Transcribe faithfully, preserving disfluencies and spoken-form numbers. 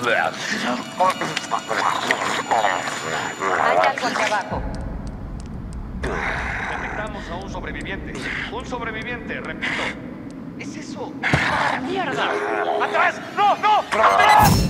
Hay algo aquí abajo. Detectamos a un sobreviviente. Un sobreviviente, repito. ¿Es eso? ¡Ah, mierda! ¡Atrás! ¡No, no! ¡Atrás!